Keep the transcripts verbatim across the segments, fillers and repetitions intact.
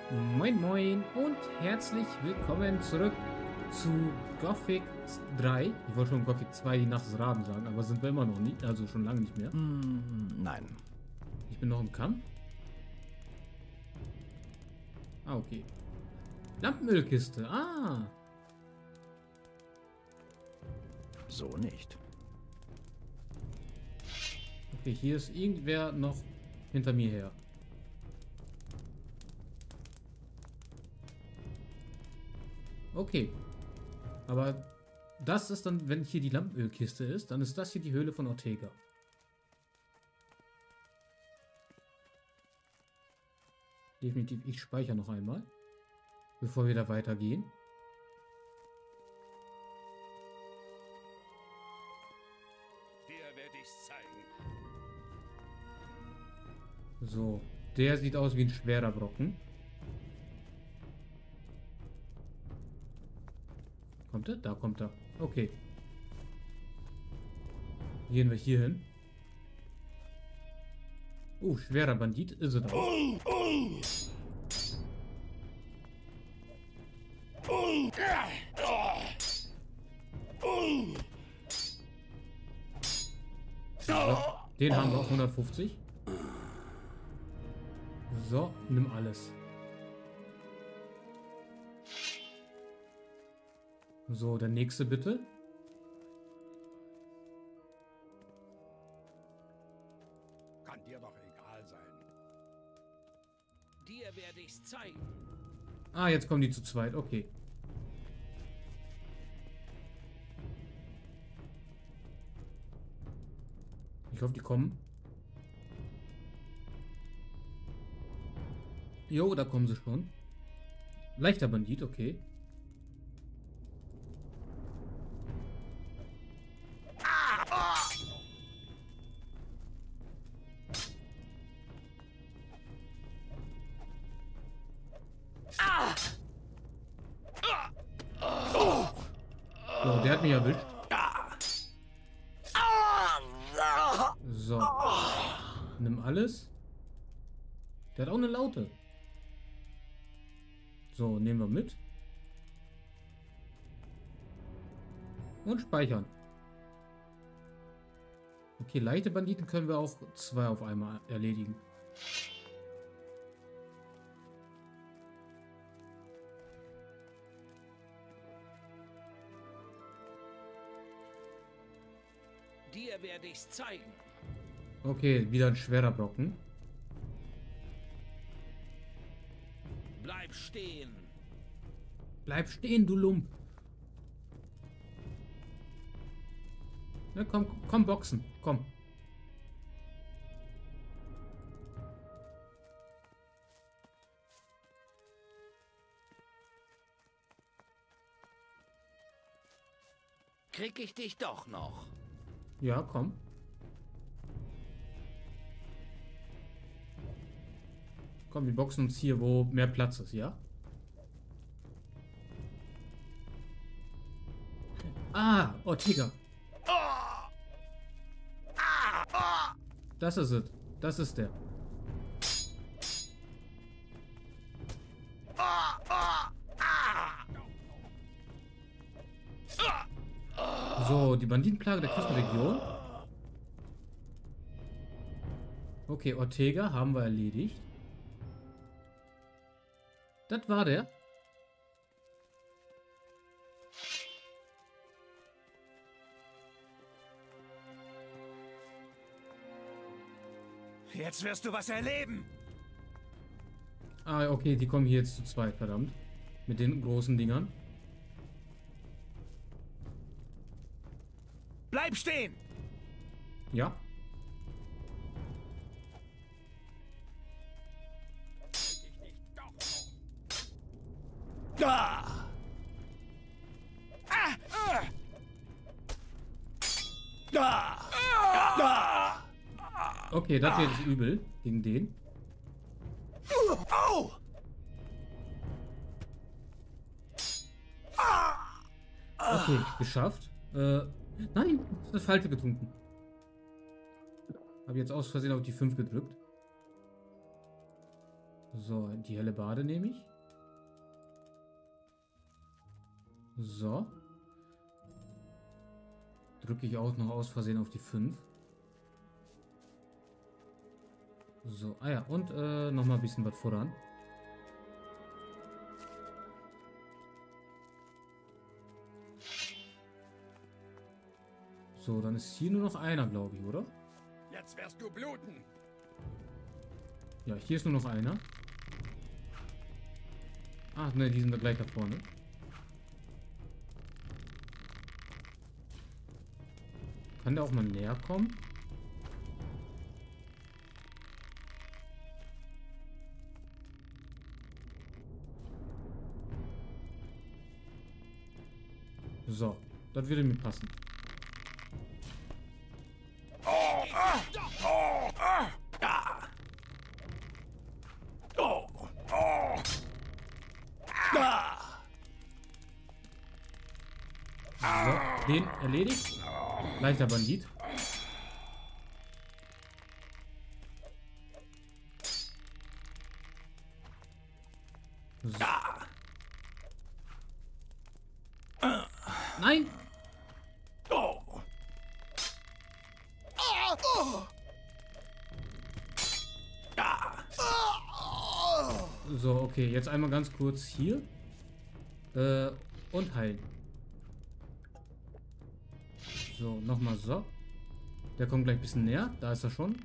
Moin Moin und herzlich willkommen zurück zu Gothic drei. Ich wollte schon Gothic zwei, die Nacht des Raben sagen, aber sind wir immer noch nicht, also schon lange nicht mehr. Mm, nein. Ich bin noch im Kampf. Ah, okay. Lampenölkiste, ah. So nicht. Okay, hier ist irgendwer noch hinter mir her. Okay. Aber das ist dann, wenn hier die Lampenölkiste ist, dann ist das hier die Höhle von Ortega. Definitiv, ich speichere noch einmal, bevor wir da weitergehen. Dir werde ich's zeigen. So, der sieht aus wie ein schwerer Brocken. Kommt er? Da kommt er. Okay. Gehen wir hier hin. Oh, schwerer Bandit ist er da. So, den haben wir auf hundertfünfzig. So, nimm alles. So, der nächste bitte. Kann dir doch egal sein. Dir werde ich's zeigen. Ah, jetzt kommen die zu zweit. Okay. Ich hoffe, die kommen. Jo, da kommen sie schon. Leichter Bandit, okay. So, der hat mich erwischt. So. Nimm alles. Der hat auch eine Laute. So, nehmen wir mit. Und speichern. Okay, leichte Banditen können wir auch zwei auf einmal erledigen. Dir werde ich's zeigen. Okay, wieder ein schwerer Brocken. Bleib stehen. Bleib stehen, du Lump. Na, komm, komm, boxen. Komm. Krieg ich dich doch noch. Ja, komm. Komm, wir boxen uns hier, wo mehr Platz ist, ja? Ah, Ortega. Das ist es. Das ist der. So, die Banditenplage der Küstenregion. Okay, Ortega haben wir erledigt. Das war der. Jetzt wirst du was erleben. Ah, okay, die kommen hier jetzt zu zweit, verdammt. Mit den großen Dingern. Bleib stehen. Ja. Da. Ah. Ah. Da. Da. Okay, das wird jetzt übel gegen den. Au. Okay, geschafft. Äh, nein, das Falsche getrunken. Habe jetzt aus Versehen auf die fünf gedrückt. So, die helle Bade nehme ich. So. Drücke ich auch noch aus Versehen auf die fünf. So, ah ja, und äh, nochmal ein bisschen was voran. So, dann ist hier nur noch einer, glaube ich, oder? Jetzt wirst du bluten. Ja, hier ist nur noch einer. Ach ne, die sind da gleich da vorne. Kann der auch mal näher kommen? So, das würde mir passen. So, den erledigt. Leichter Bandit. So. Nein! So, okay, jetzt einmal ganz kurz hier. Äh, und heilen. So, nochmal so. Der kommt gleich ein bisschen näher. Da ist er schon.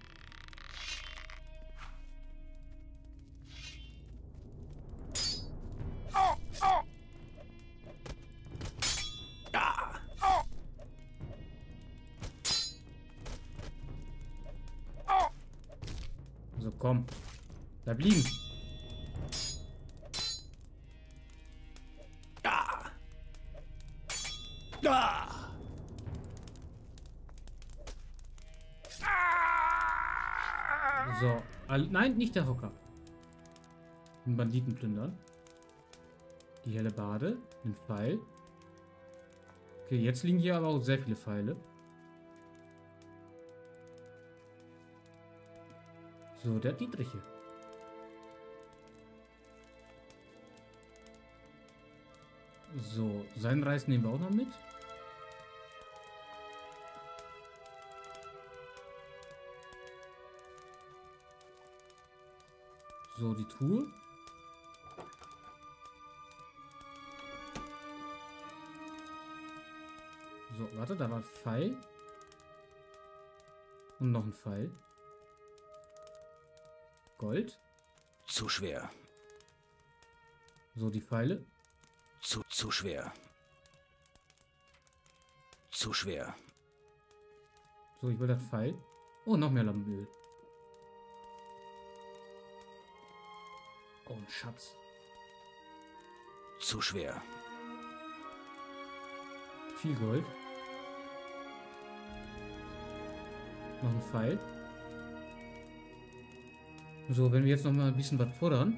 So, komm. Bleib liegen. So. All, nein, nicht der Hocker. Den Banditen plündern. Die helle Bade. Den Pfeil. Okay, jetzt liegen hier aber auch sehr viele Pfeile. So, der Dietrich hier. So, seinen Reis nehmen wir auch noch mit. So, die Truhe. So, warte, da war ein Pfeil. Und noch ein Pfeil. Gold. Zu schwer. So, die Pfeile. Zu, zu schwer. Zu schwer. So, ich will das Pfeil. Oh, noch mehr Lampenöl. Oh, ein Schatz. Zu schwer. Viel Gold. Noch ein Pfeil. So, wenn wir jetzt noch mal ein bisschen was fordern,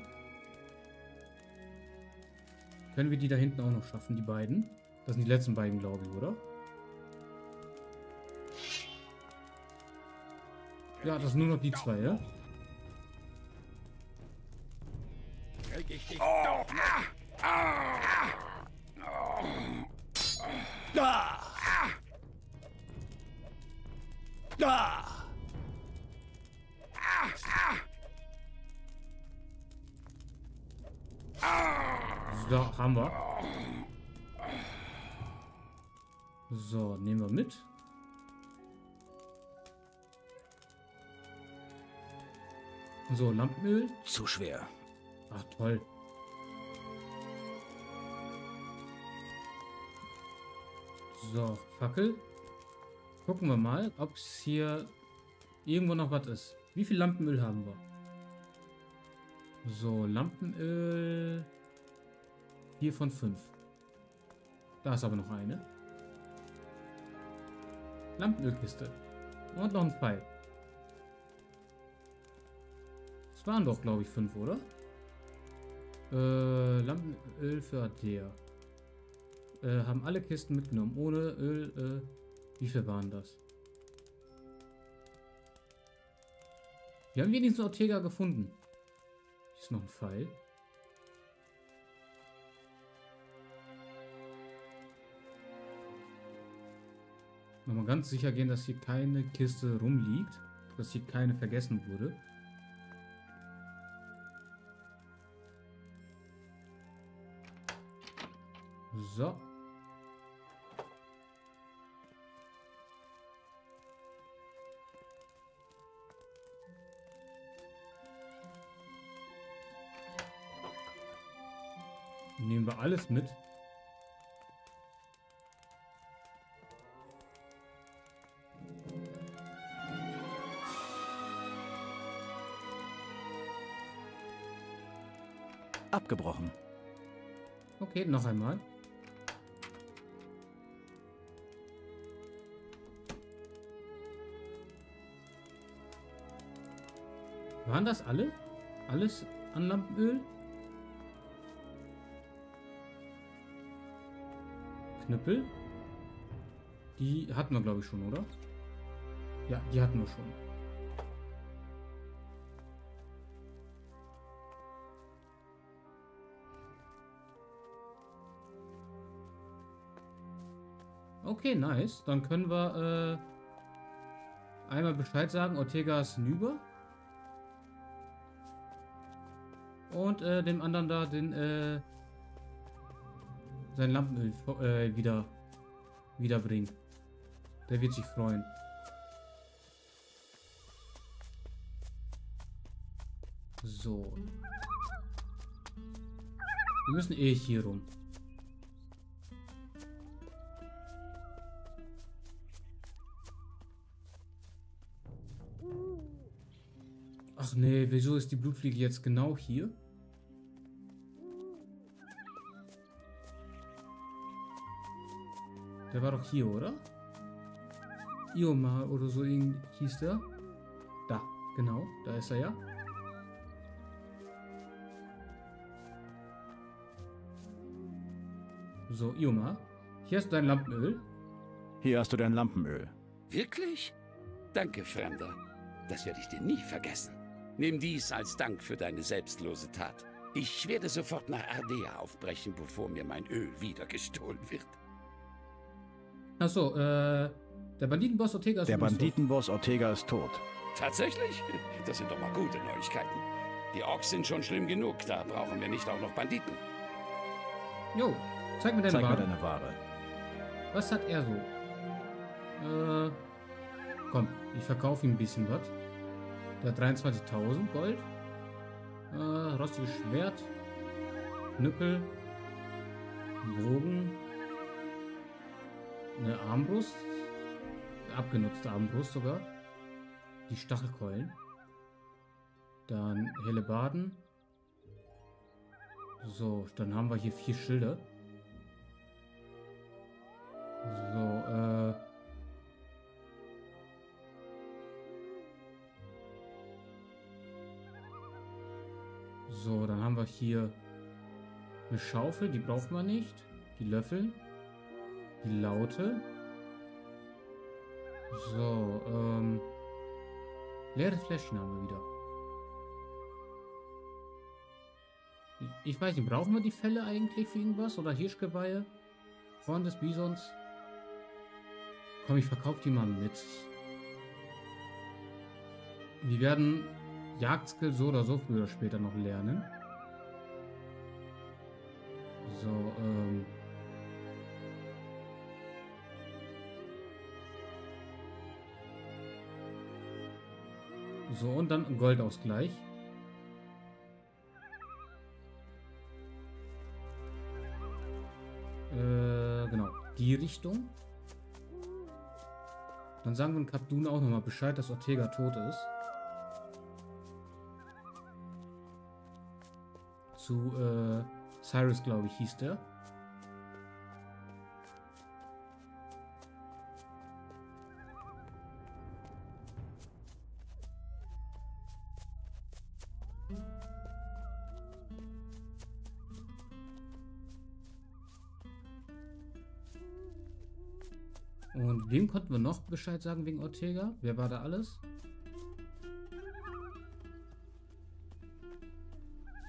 können wir die da hinten auch noch schaffen, die beiden. Das sind die letzten beiden, glaube ich, oder? Ja, das sind nur noch die zwei, ja? Krieg ich dich doch noch. So, haben wir. So, nehmen wir mit. So, Lampenöl. Zu schwer. Ach, toll. So, Fackel. Gucken wir mal, ob es hier irgendwo noch was ist. Wie viel Lampenöl haben wir? So, Lampenöl. vier von fünf. Da ist aber noch eine. Lampenölkiste. Und noch ein Pfeil. Es waren doch, glaube ich, fünf, oder? Äh, Lampenöl für Adea. Äh, haben alle Kisten mitgenommen. Ohne Öl, äh, wie viel waren das? Wir haben wenigstens Ortega gefunden. Ist noch ein Pfeil. Nochmal ganz sicher gehen, dass hier keine Kiste rumliegt. Dass hier keine vergessen wurde. So. Nehmen wir alles mit. Abgebrochen. Okay, noch einmal. Waren das alle? Alles an Lampenöl? Knüppel? Die hatten wir, glaube ich, schon, oder? Ja, die hatten wir schon. Okay, nice. Dann können wir äh, einmal Bescheid sagen, Ortega ist hinüber. Und äh, dem anderen da den äh, sein Lampenöl äh, wieder wiederbringen. Der wird sich freuen. So. Wir müssen eh hier rum. Ach nee, wieso ist die Blutfliege jetzt genau hier? Der war doch hier, oder? Ioma oder so hieß der. Da, genau, da ist er ja. So, Ioma, hier hast du dein Lampenöl. Hier hast du dein Lampenöl. Wirklich? Danke, Fremder. Das werde ich dir nie vergessen. Nimm dies als Dank für deine selbstlose Tat. Ich werde sofort nach Ardea aufbrechen, bevor mir mein Öl wieder gestohlen wird. Achso, äh, der Banditenboss Ortega ist Der übrigens Banditenboss Ortega ist tot. Tatsächlich? Das sind doch mal gute Neuigkeiten. Die Orks sind schon schlimm genug, da brauchen wir nicht auch noch Banditen. tot. Jo, zeig mir deine Zeig mir Ware. deine Ware. Was hat er so? Äh, komm, ich verkaufe ihm ein bisschen was. Der hat dreiundzwanzigtausend Gold. Äh, rostiges Schwert. Knüppel. Bogen. Eine Armbrust. Abgenutzte Armbrust sogar. Die Stachelkeulen. Dann Hellebarden. So, dann haben wir hier vier Schilder. So, äh... So, dann haben wir hier eine Schaufel, die braucht man nicht. Die Löffel. Die Laute. So, ähm... leeres Fläschchen haben wir wieder. Ich, ich weiß nicht, brauchen wir die Felle eigentlich für irgendwas? Oder Hirschgeweihe? Horn des Bisons? Komm, ich verkaufe die mal mit. Wir werden Jagdskill so oder so früher oder später noch lernen. So, ähm... So, und dann ein Goldausgleich. Äh, genau. Die Richtung. Dann sagen wir in Kapdun auch nochmal Bescheid, dass Ortega tot ist. Zu, äh, Cyrus, glaube ich, hieß der. Und wem konnten wir noch Bescheid sagen wegen Ortega? Wer war da alles?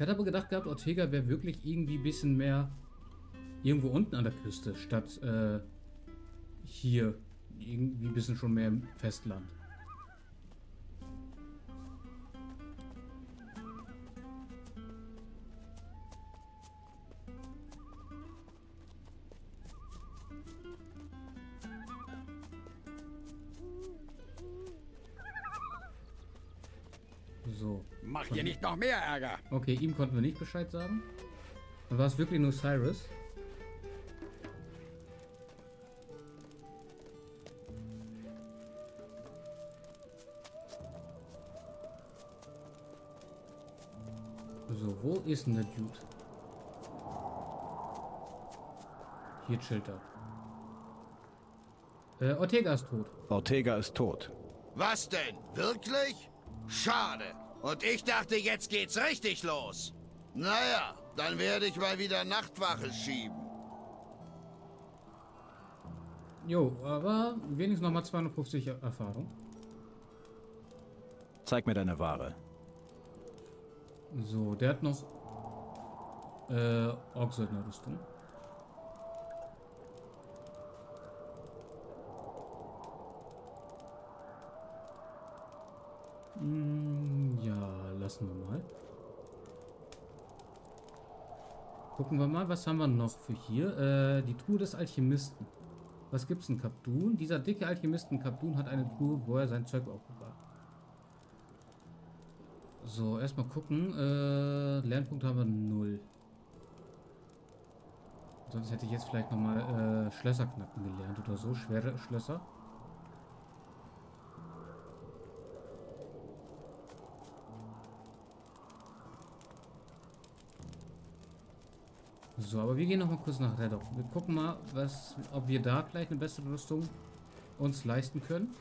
hätte aber gedacht gehabt, Ortega wäre wirklich irgendwie ein bisschen mehr irgendwo unten an der Küste, statt äh, hier irgendwie ein bisschen schon mehr im Festland. So. Mach dir nicht noch mehr Ärger. Okay, ihm konnten wir nicht Bescheid sagen. Dann war es wirklich nur Cyrus. So, wo ist denn der Dude? Hier chillt er. Äh, Ortega ist tot. Ortega ist tot. Was denn? Wirklich? Schade. Und ich dachte, jetzt geht's richtig los. Naja, dann werde ich mal wieder Nachtwache schieben. Jo, aber wenigstens nochmal zweihundertfünfzig Erfahrung. Zeig mir deine Ware. So, der hat noch äh, Orksöldner-Rüstung. Hm, ja, lassen wir mal. Gucken wir mal, was haben wir noch für hier? Äh, die Truhe des Alchemisten. Was gibt's in Kabdun? Dieser dicke Alchemisten Kabdun hat eine Truhe, wo er sein Zeug aufbewahrt. So, erstmal gucken. Äh, Lernpunkt haben wir null. Sonst hätte ich jetzt vielleicht nochmal äh, Schlösser knacken gelernt oder so. Schwere Schlösser. So, aber wir gehen nochmal kurz nach Redok. Wir gucken mal, was, ob wir da vielleicht eine bessere Rüstung uns leisten können.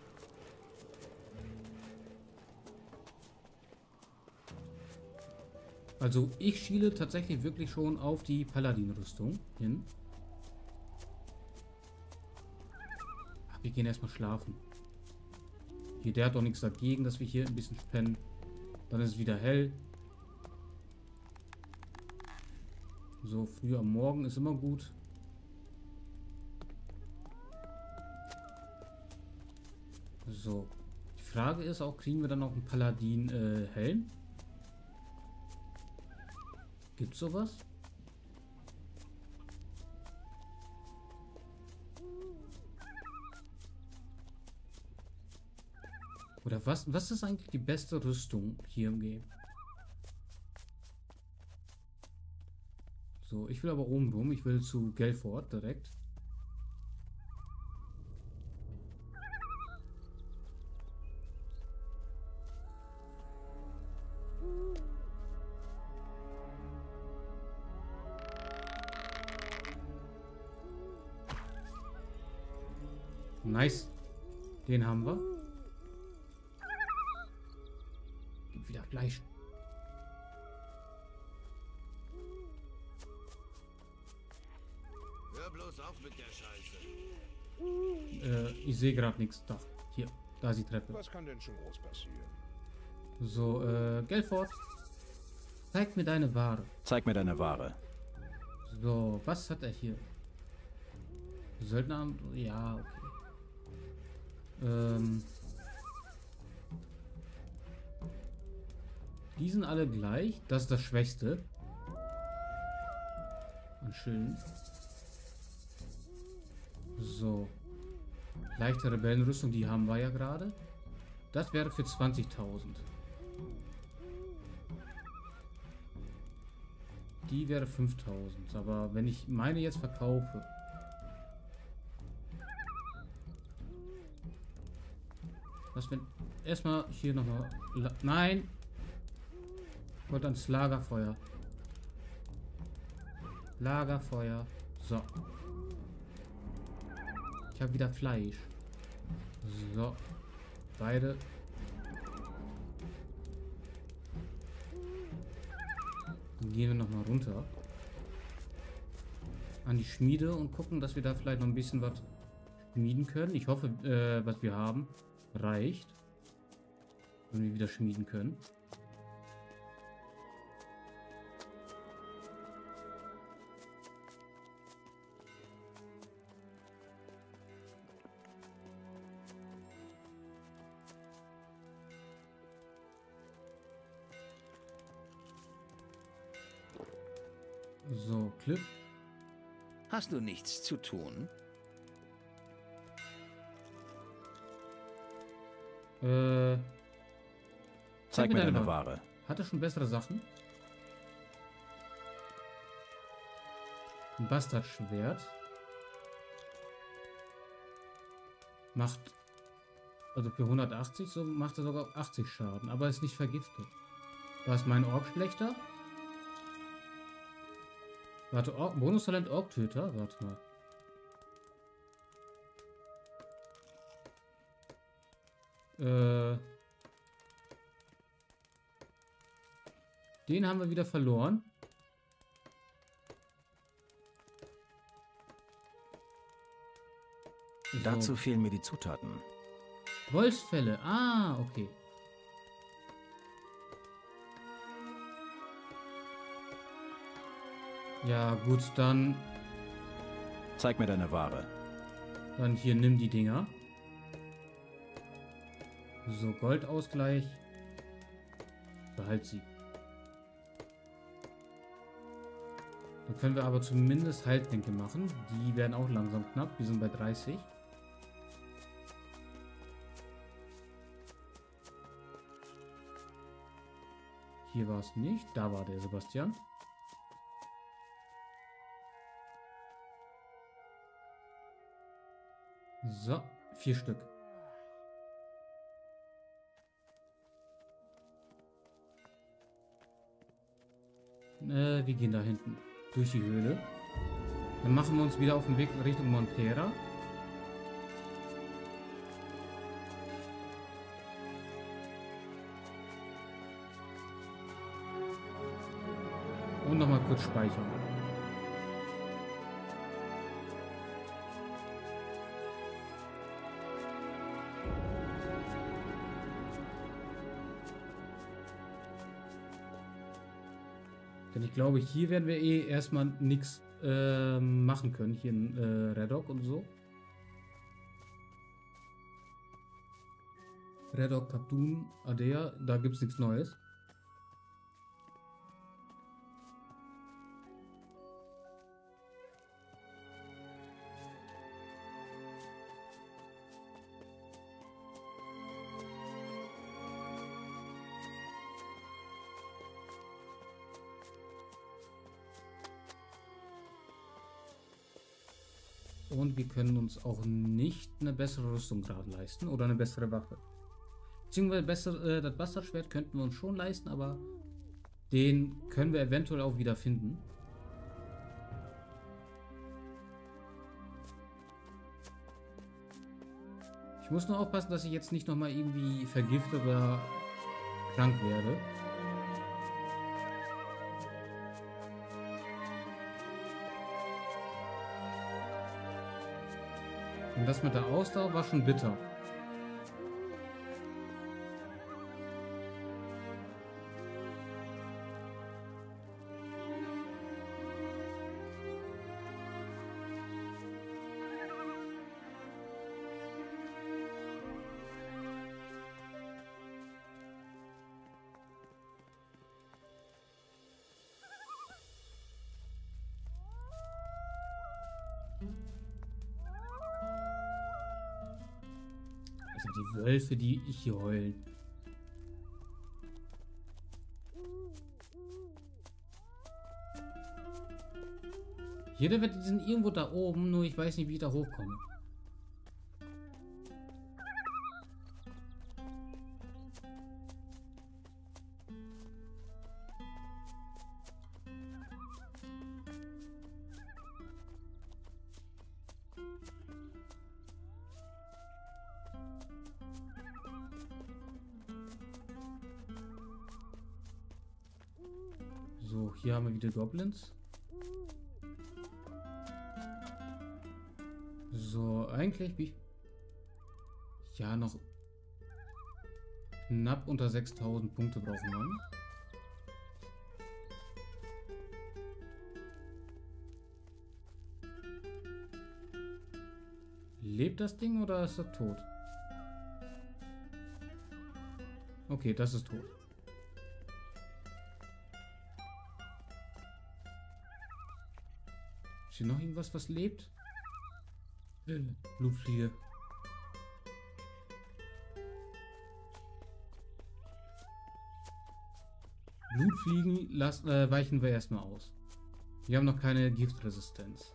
Also ich schiele tatsächlich wirklich schon auf die Paladin-Rüstung hin. Ach, wir gehen erstmal schlafen. Hier, der hat doch nichts dagegen, dass wir hier ein bisschen pennen. Dann ist es wieder hell. So, früh am Morgen ist immer gut. So. Die Frage ist auch, kriegen wir dann noch einen Paladin-Helm? Äh, Gibt's sowas? Oder was, was ist eigentlich die beste Rüstung hier im Game? So, ich will aber oben rum. Ich will zu Gelford direkt. Nice. Den haben wir. Gibt wieder Fleisch. Hör bloß auf mit der Scheiße. Äh, ich sehe gerade nichts. Da. Hier. Da ist die Treppe. Was kann denn schon groß passieren? So, äh, Gelford. Zeig mir deine Ware. Zeig mir deine Ware. So, was hat er hier? Söldner? Ja, okay. Ähm. Die sind alle gleich. Das ist das Schwächste. Und schön. So. Leichte Rebellenrüstung, die haben wir ja gerade. Das wäre für zwanzigtausend. Die wäre fünftausend. Aber wenn ich meine jetzt verkaufe. Was wenn... Erstmal hier nochmal... Nein! Ich wollte ans Lagerfeuer. Lagerfeuer. So. Ich habe wieder Fleisch. So. Beide. Dann gehen wir nochmal runter. An die Schmiede und gucken, dass wir da vielleicht noch ein bisschen was schmieden können. Ich hoffe, äh, was wir haben, reicht. Wenn wir wieder schmieden können. So, Clip. Hast du nichts zu tun? Äh. Zeig mir deine Ware. Hat er schon bessere Sachen? Ein Bastardschwert. Macht. Also für hundertachtzig, so macht er sogar achtzig Schaden, aber ist nicht vergiftet. Da ist mein Ork schlechter. Warte, Ork, Bonustalent Ork-Töter. Warte mal. Äh. Den haben wir wieder verloren. So. Dazu fehlen mir die Zutaten. Wolfsfälle. Ah, okay. Ja, gut, dann... Zeig mir deine Ware. Dann hier, nimm die Dinger. So, Goldausgleich. Behalt sie. Dann können wir aber zumindest Heiltränke machen. Die werden auch langsam knapp. Wir sind bei dreißig. Hier war es nicht. Da war der Sebastian. So, vier Stück. Äh, wir gehen da hinten durch die Höhle. Dann machen wir uns wieder auf den Weg Richtung Montera. Und nochmal kurz speichern. Denn ich glaube, hier werden wir eh erstmal nichts äh, machen können. Hier in äh, Redok und so. Redok, Katun, Adea, da gibt es nichts Neues. Und wir können uns auch nicht eine bessere Rüstung gerade leisten oder eine bessere Waffe. Beziehungsweise besser, äh, das Bastardschwert könnten wir uns schon leisten, aber den können wir eventuell auch wieder finden. Ich muss nur aufpassen, dass ich jetzt nicht nochmal irgendwie vergiftet oder krank werde. Und das mit der Ausdauer war schon bitter. Also die Wölfe, die ich hier heulen. Jeder wird, die sind irgendwo da oben, nur ich weiß nicht, wie ich da hochkomme. So, hier haben wir wieder Goblins. So, eigentlich wie... Ja, noch knapp unter sechstausend Punkte brauchen wir. Lebt das Ding oder ist er tot? Okay, das ist tot. hier noch irgendwas, was lebt? Blutfliege. Blutfliegen lassen, äh, weichen wir erstmal aus. Wir haben noch keine Giftresistenz.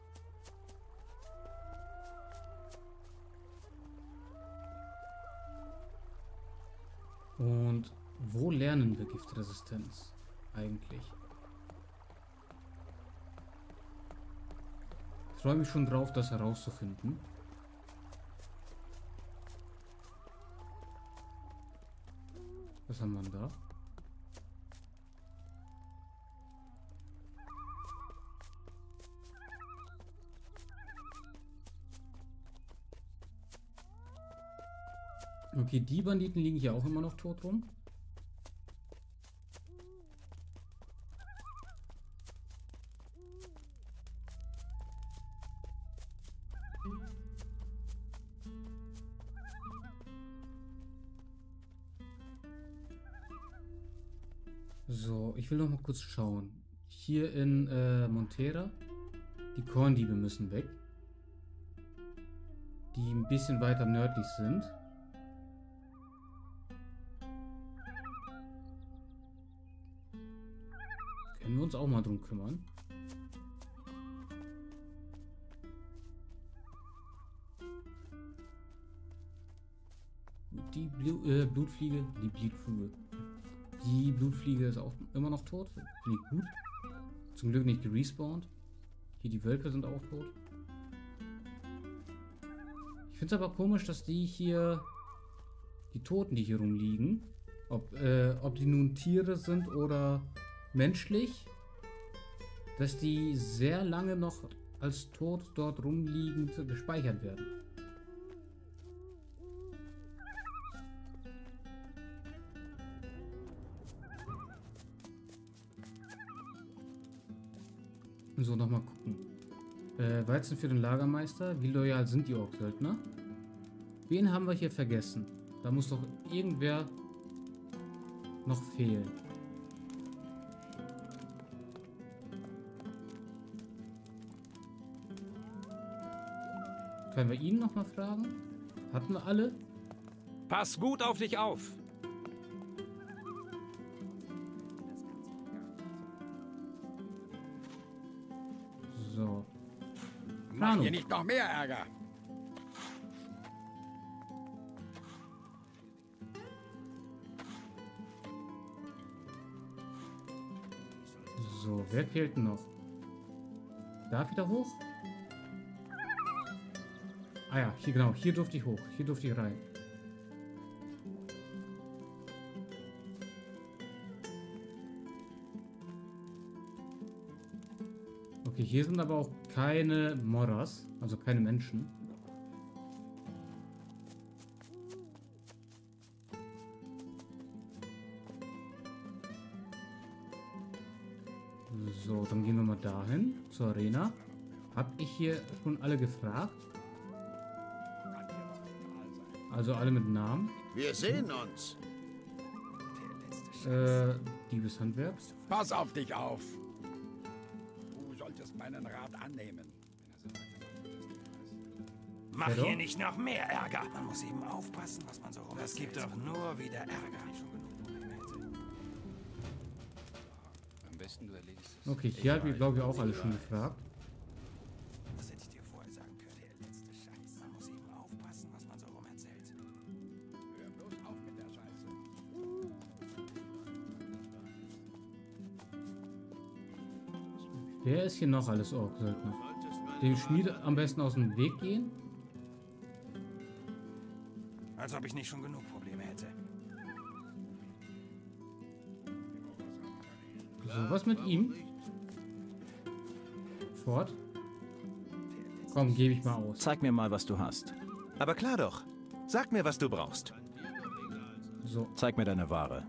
Und wo lernen wir Giftresistenz eigentlich? Ich freue mich schon drauf, das herauszufinden. Was haben wir da? Okay, die Banditen liegen hier auch immer noch tot rum. So, ich will noch mal kurz schauen. Hier in äh, Montera, die Korndiebe müssen weg. Die ein bisschen weiter nördlich sind. Können wir uns auch mal drum kümmern. Die Blu äh, Blutfliege, die Blutfliege. Die Blutfliege ist auch immer noch tot. Finde ich gut. Zum Glück nicht gerespawnt. Hier die Wölfe sind auch tot. Ich finde es aber komisch, dass die hier, die Toten, die hier rumliegen, ob, äh, ob die nun Tiere sind oder menschlich, dass die sehr lange noch als tot dort rumliegend gespeichert werden. So, nochmal gucken. Äh, Weizen für den Lagermeister. Wie loyal sind die Orksöldner? Wen haben wir hier vergessen? Da muss doch irgendwer noch fehlen. Können wir ihn nochmal fragen? Hatten wir alle? Pass gut auf dich auf! So. Mach hier nicht noch mehr Ärger. So, wer fehlt noch? Darf ich da hoch? Ah ja, hier genau, hier durfte ich hoch. Hier durfte ich rein. Okay, hier sind aber auch keine Morras, also keine Menschen. So, dann gehen wir mal dahin, zur Arena. Hab ich hier schon alle gefragt? Also alle mit Namen. Wir sehen uns. Äh, Diebeshandwerk. Pass auf dich auf. Du solltest meinen Rat annehmen. Mach Hallo? hier nicht noch mehr Ärger! Man muss eben aufpassen, was man so rum. Das gibt doch nur wieder Ärger. Am besten du erledigst es. Okay, hier habe ich glaube ich auch alle schon gefragt. Das hätte ich dir vorher sagen können. Der letzte Scheiß. Man muss eben aufpassen, was man so rum erzählt. Hör bloß auf mit der Scheiße. Wer ist hier noch alles Orksöldner? Dem Schmied am besten aus dem Weg gehen. Als ob ich nicht schon genug Probleme hätte. So, was mit ihm? Fort. Komm, gebe ich mal aus. Zeig mir mal, was du hast. Aber klar doch. Sag mir, was du brauchst. So, Zeig mir deine Ware.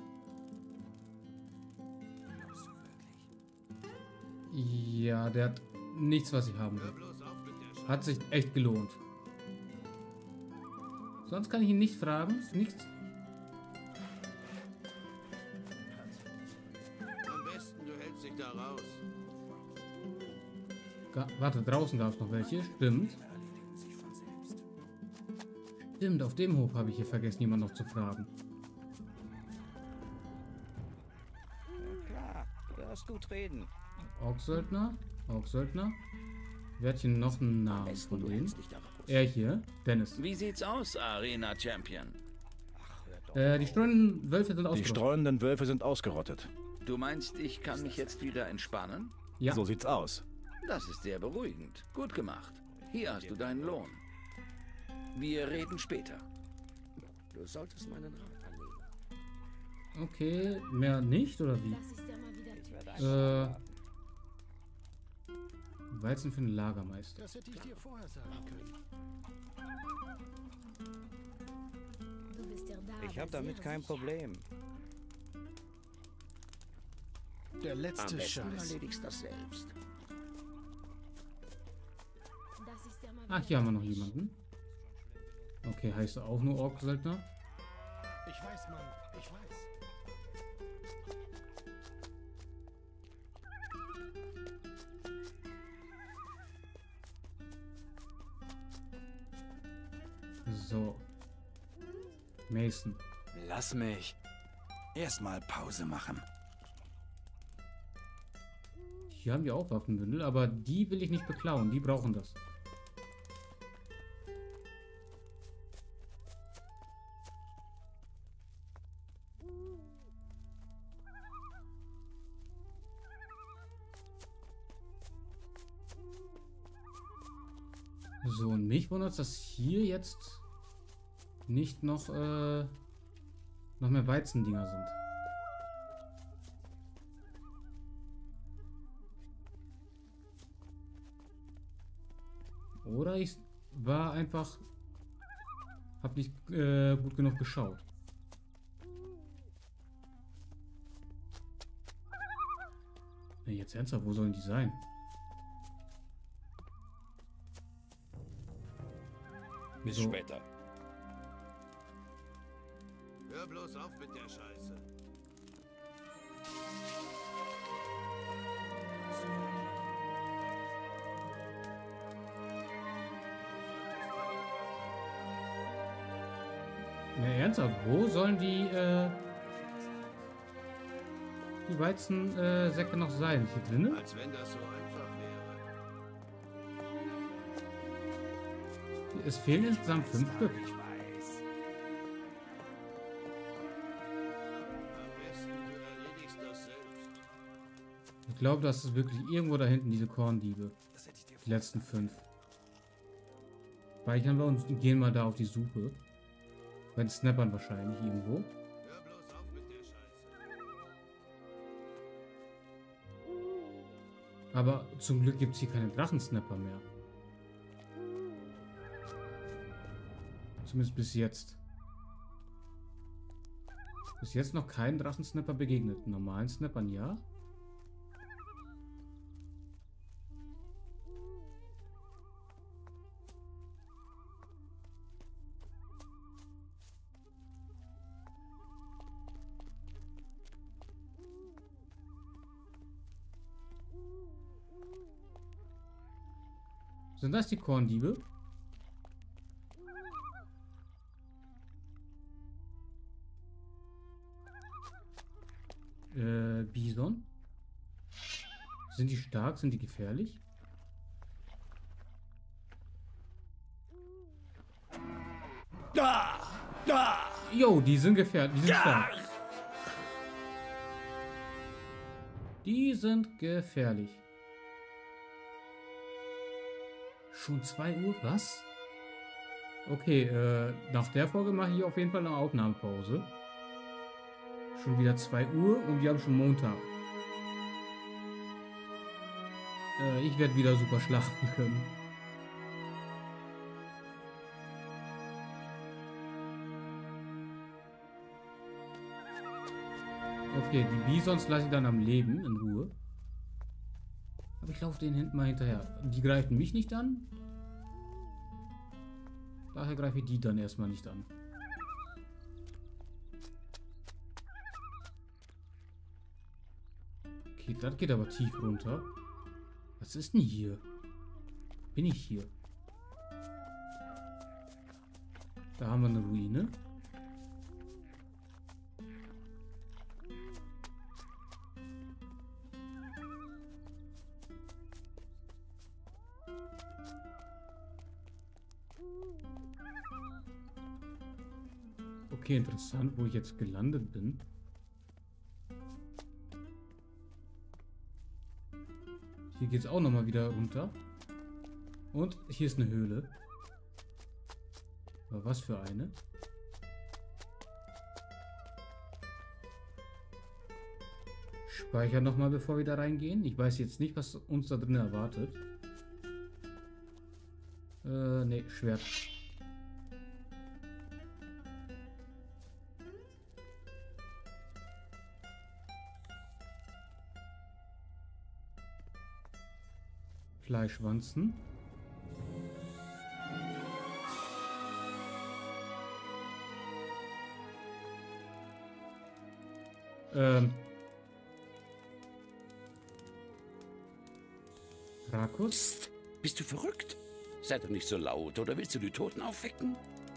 ja, der hat nichts, was ich haben will. Hat sich echt gelohnt. Sonst kann ich ihn nicht fragen. Nichts. Am besten du hältst dich da raus. Ga Warte, draußen gab es noch welche. Stimmt. Stimmt, auf dem Hof habe ich hier vergessen, jemanden noch zu fragen. Ja, klar, du darfst gut reden. Orksöldner? Orksöldner? Wer hat hier noch einen Namen von denen? Er hier, Dennis. Wie sieht's aus, Arena Champion? Äh, die streunenden Wölfe sind Die ausgerottet. streunenden Wölfe sind ausgerottet. Du meinst, ich kann mich jetzt wieder entspannen? Ja. So sieht's aus. Das ist sehr beruhigend. Gut gemacht. Hier hast du deinen Lohn. Wir reden später. Du solltest meinen Rat annehmen. Okay, mehr nicht, oder wie? Das ist ja mal wieder typisch. Äh, Weizen für den Lagermeister. Das hätte ich dir vorher sagen können. Du bist ja da, Ich aber habe damit sehr kein sicher. Problem. Der Am letzte besten du Scheiß. erledigst das selbst. Das ist ja mal Ach, wieder hier haben wir noch typisch. jemanden. Okay, heißt er auch nur Orksöldner? Ich weiß, Mann. Ich weiß. So. Mason. Lass mich. Erstmal Pause machen. Hier haben wir auch Waffenbündel, aber die will ich nicht beklauen. Die brauchen das. So, und mich wundert es, dass hier jetzt nicht noch, äh, noch mehr Weizendinger sind. Oder ich war einfach, hab nicht äh, gut genug geschaut. Nee, jetzt ernsthaft, wo sollen die sein? Bis So. später. Hör bloß auf mit der Scheiße. Ne, ernsthaft, wo sollen die, äh, die Weizensäcke äh, Säcke noch sein? Hier drinnen? Als wenn das so einfach wäre. Es fehlen insgesamt fünf Stück. Ich weiß. Am besten du erledigst das selbst. Ich glaube, das ist wirklich irgendwo da hinten, diese Korndiebe. Das hätte ich dir Die letzten fünf. Speichern wir uns und gehen mal da auf die Suche. Bei den Snappern wahrscheinlich irgendwo. Hör bloß auf mit der Scheiße. Aber zum Glück gibt es hier keine Drachensnapper mehr. Zumindest bis jetzt. Bis jetzt noch kein Drachensnapper begegnet. Normalen Snappern ja. Sind das die Korndiebe? Äh, Bison? Sind die stark? Sind die gefährlich? Da! Da! Jo, die sind gefährlich. Die sind stark. Die sind gefährlich. Schon zwei Uhr? Was? Okay, äh, nach der Folge mache ich auf jeden Fall eine Aufnahmepause. Schon wieder zwei Uhr und wir haben schon Montag. Äh, ich werde wieder super schlafen können. Okay, die Bisons lasse ich dann am Leben, in Ruhe. Aber ich laufe denen hinten mal hinterher. Die greifen mich nicht an. Daher greife ich die dann erstmal nicht an. Okay, das geht aber tief runter. Was ist denn hier? Bin ich hier? Da haben wir eine Ruine. Okay, interessant, wo ich jetzt gelandet bin. Hier geht es auch nochmal wieder runter. Und hier ist eine Höhle. Aber was für eine? Speichern nochmal, bevor wir da reingehen. Ich weiß jetzt nicht, was uns da drin erwartet. Äh, ne, Schwert. Fleischwanzen. Ähm. Rakus? Psst, bist du verrückt? Sei doch nicht so laut, oder willst du die Toten aufwecken?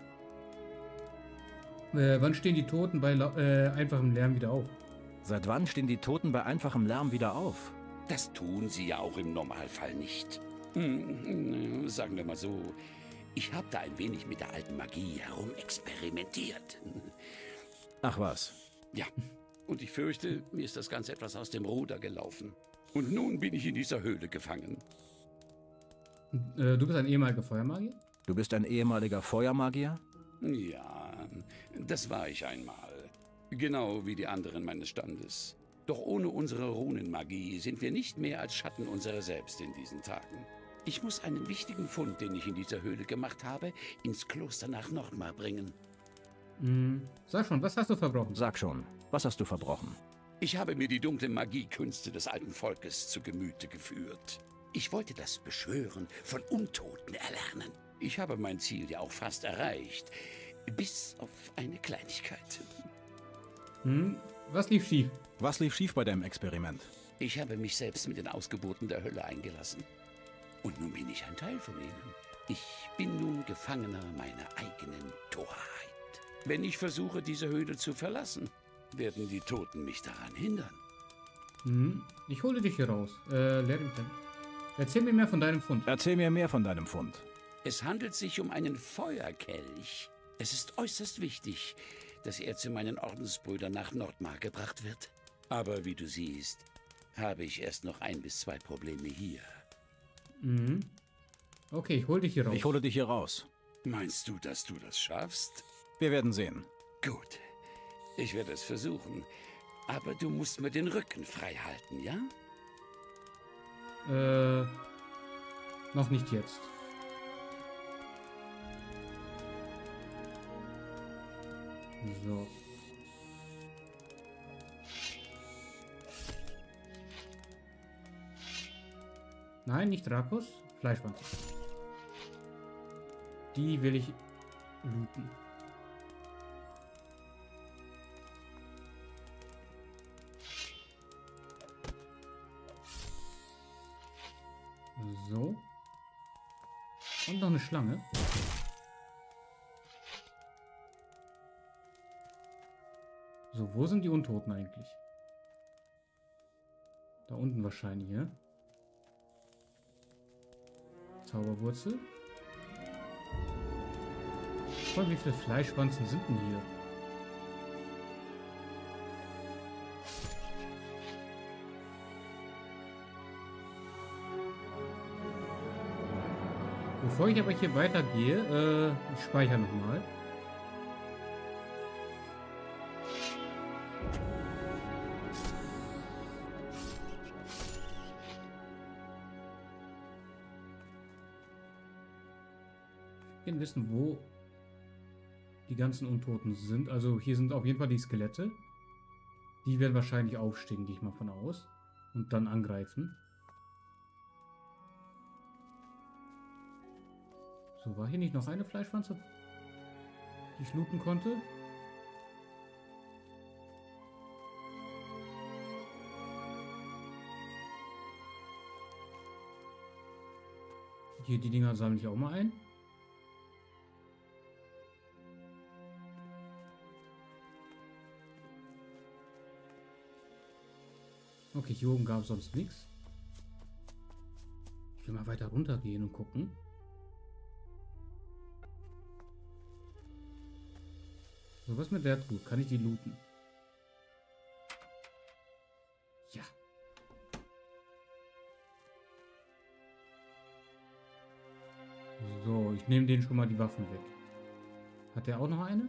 Äh, wann stehen die Toten bei äh, einfachem Lärm wieder auf? Seit wann stehen die Toten bei einfachem Lärm wieder auf? Das tun sie ja auch im Normalfall nicht. Hm, sagen wir mal so, ich habe da ein wenig mit der alten Magie herumexperimentiert. Ach was. Ja, und ich fürchte, mir ist das Ganze etwas aus dem Ruder gelaufen. Und nun bin ich in dieser Höhle gefangen. Äh, du bist ein ehemaliger Feuermagier? Du bist ein ehemaliger Feuermagier? Ja, das war ich einmal. Genau wie die anderen meines Standes. Doch ohne unsere Runenmagie sind wir nicht mehr als Schatten unserer selbst in diesen Tagen. Ich muss einen wichtigen Fund, den ich in dieser Höhle gemacht habe, ins Kloster nach Nordmar bringen. Hm, sag schon, was hast du verbrochen? Sag schon, was hast du verbrochen? Ich habe mir die dunklen Magiekünste des alten Volkes zu Gemüte geführt. Ich wollte das Beschwören von Untoten erlernen. Ich habe mein Ziel ja auch fast erreicht. Bis auf eine Kleinigkeit. Hm, was lief schief? Was lief schief bei deinem Experiment? Ich habe mich selbst mit den Ausgeburten der Hölle eingelassen. Und nun bin ich ein Teil von ihnen. Ich bin nun Gefangener meiner eigenen Torheit. Wenn ich versuche, diese Höhle zu verlassen, werden die Toten mich daran hindern. Hm, ich hole dich hier raus. Äh, Larrington. Erzähl mir mehr von deinem Fund. Erzähl mir mehr von deinem Fund. Es handelt sich um einen Feuerkelch. Es ist äußerst wichtig, dass er zu meinen Ordensbrüdern nach Nordmar gebracht wird. Aber wie du siehst, habe ich erst noch ein bis zwei Probleme hier. Mhm. Okay, ich hole dich hier raus. Ich hole dich hier raus. Meinst du, dass du das schaffst? Wir werden sehen. Gut, ich werde es versuchen. Aber du musst mir den Rücken frei halten, ja? Äh, noch nicht jetzt. So. Nein, nicht Rakus. Fleischwanz. Die will ich looten. So. Und noch eine Schlange. So, wo sind die Untoten eigentlich? Da unten wahrscheinlich, ja? Zauberwurzel. Voll, wie viele Fleischwanzen sind denn hier? Bevor ich aber hier weitergehe, äh, ich speichere nochmal. Ich will wissen, wo die ganzen Untoten sind. Also hier sind auf jeden Fall die Skelette. Die werden wahrscheinlich aufstehen, gehe ich mal von aus. Und dann angreifen. So, war hier nicht noch eine Fleischwanze, die ich looten konnte? Hier, die Dinger sammle ich auch mal ein. Okay, hier oben gab es sonst nichts. Ich will mal weiter runter gehen und gucken. So, was mit der Truhe? Kann ich die looten? Ja. So, ich nehme den schon mal die Waffen weg. Hat der auch noch eine?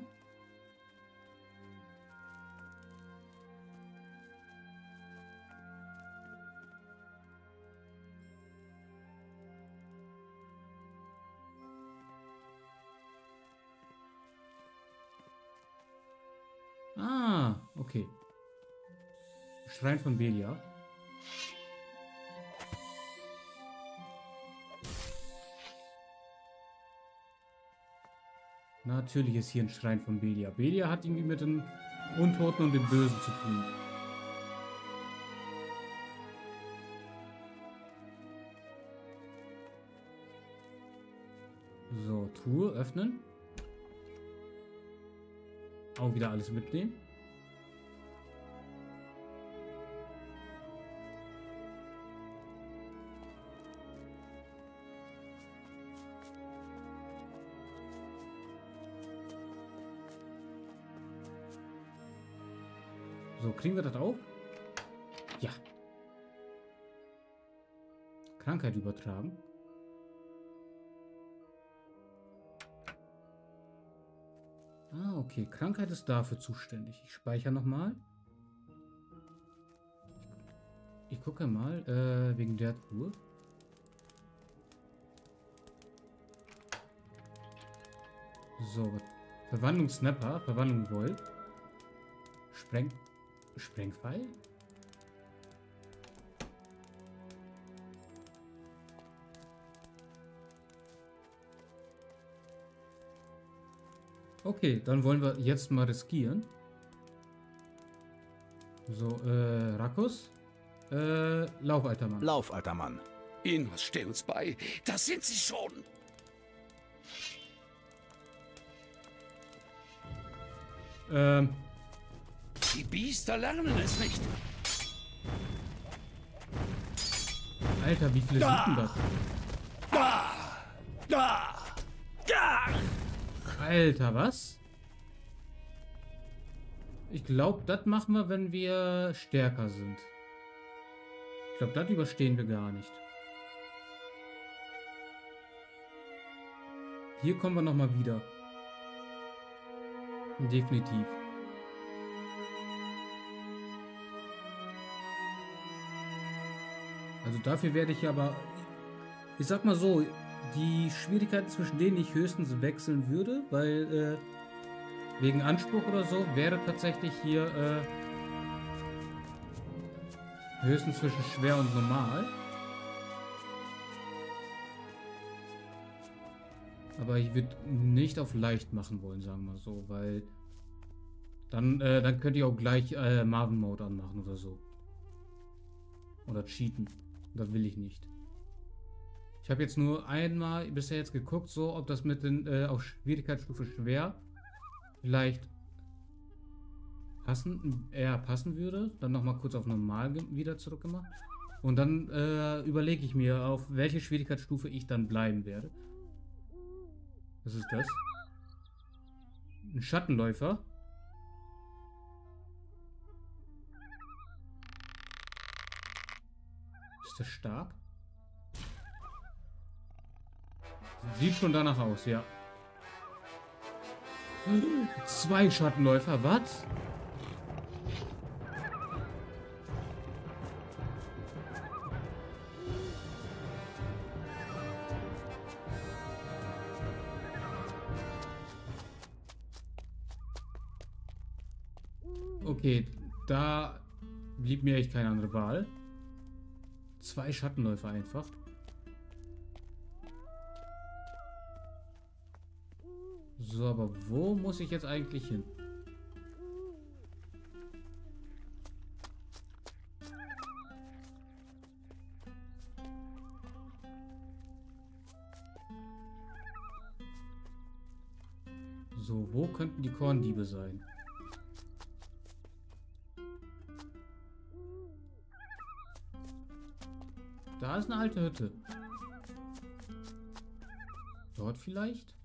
Ah, okay. Schrein von Belia. Natürlich ist hier ein Schrein von Belia. Belia hat irgendwie mit den Untoten und dem Bösen zu tun. So, Truhe öffnen. Auch wieder alles mitnehmen. So, kriegen wir das auch? Ja. Krankheit übertragen. Ah, okay. Krankheit ist dafür zuständig. Ich speichere nochmal. Ich gucke mal, äh, wegen der Truhe. So, Verwandlung Snapper, Verwandlung Volt. Spreng... Sprengpfeil? Okay, dann wollen wir jetzt mal riskieren. So, äh, Rakus. Äh, Lauf, alter Mann. Lauf, alter Mann. Enos, steh uns bei. Das sind sie schon. Ähm. Die Biester lernen es nicht. Alter, wie viele sind denn das? Alter, was? Ich glaube, das machen wir, wenn wir stärker sind. Ich glaube, das überstehen wir gar nicht. Hier kommen wir nochmal wieder. Definitiv. Also dafür werde ich aber... Ich sag mal so, die Schwierigkeiten, zwischen denen ich höchstens wechseln würde, weil äh, wegen Anspruch oder so, wäre tatsächlich hier äh, höchstens zwischen schwer und normal. Aber ich würde nicht auf leicht machen wollen, sagen wir so, weil dann, äh, dann könnte ich auch gleich äh, Marvin Mode anmachen oder so. Oder cheaten. Das will ich nicht. Ich habe jetzt nur einmal bisher jetzt geguckt, so ob das mit den äh, auf Schwierigkeitsstufe schwer vielleicht passen, eher passen würde. Dann nochmal kurz auf normal wieder zurückgemacht. Und dann äh, überlege ich mir, auf welche Schwierigkeitsstufe ich dann bleiben werde. Was ist das? Ein Schattenläufer. Ist das stark? Sieht schon danach aus, ja. Zwei Schattenläufer, was? Okay, da blieb mir echt keine andere Wahl. Zwei Schattenläufer einfach. So, aber wo muss ich jetzt eigentlich hin? So, wo könnten die Korndiebe sein? Da ist eine alte Hütte. Dort vielleicht?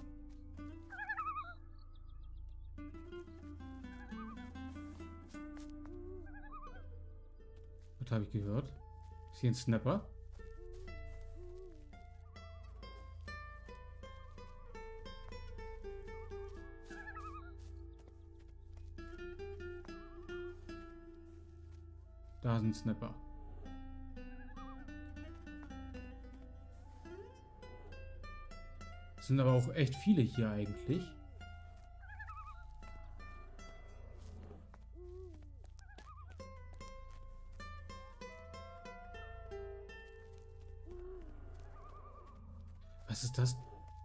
Was habe ich gehört? Ist hier ein Snapper? Da ist ein Snapper. Es sind aber auch echt viele hier eigentlich. Was ist das?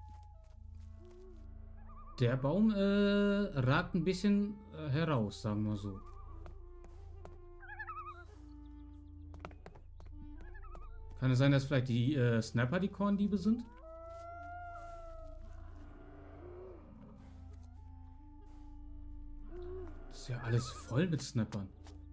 Der Baum äh, ragt ein bisschen äh, heraus, sagen wir so. Kann es sein, dass vielleicht die äh, Snapper die Korndiebe sind? Das ist ja alles voll mit Snappern.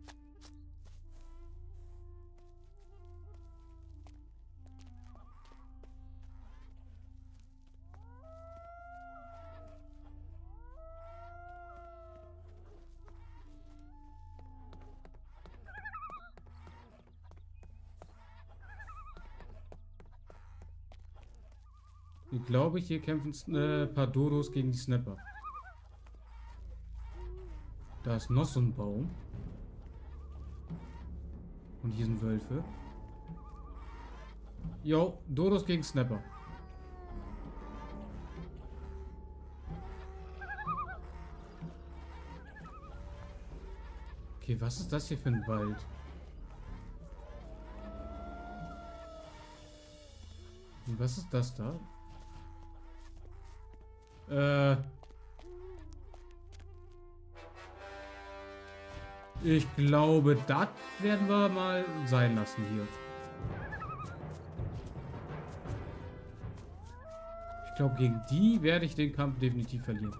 Ich glaube, hier kämpfen äh, ein paar Dodos gegen die Snapper. Da ist noch so ein Baum. Und hier sind Wölfe. Jo, Dodos gegen Snapper. Okay, was ist das hier für ein Wald? Und was ist das da? Äh... Ich glaube, das werden wir mal sein lassen hier. Ich glaube, gegen die werde ich den Kampf definitiv verlieren.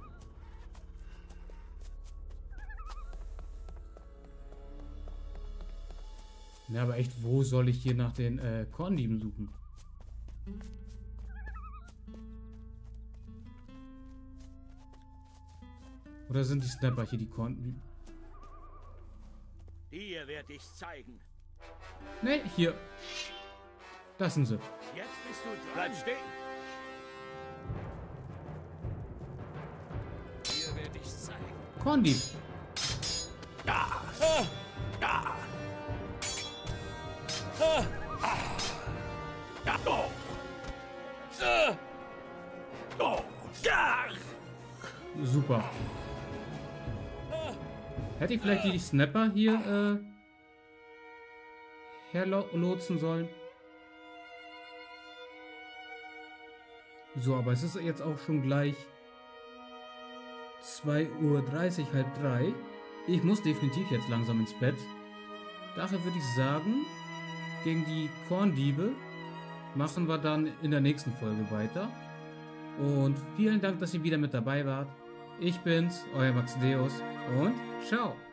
Na, aber echt, wo soll ich hier nach den äh, Korndieben suchen? Oder sind die Snapper hier die Korndiebe? Dir werde ich zeigen. Ne, hier. Das sind sie. Jetzt bist du dran. Bleib stehen. Dir werde ich zeigen. Korndieb. Ja. Ah. Ja. Ah. Ah. Ja. Oh. Ah. Oh. Ja. Super. Hätte ich vielleicht die Snapper hier äh, herlotsen sollen? So, aber es ist jetzt auch schon gleich zwei Uhr dreißig, halb drei. Ich muss definitiv jetzt langsam ins Bett. Daher würde ich sagen, gegen die Korndiebe machen wir dann in der nächsten Folge weiter. Und vielen Dank, dass ihr wieder mit dabei wart. Ich bin's, euer Max Deus und ciao!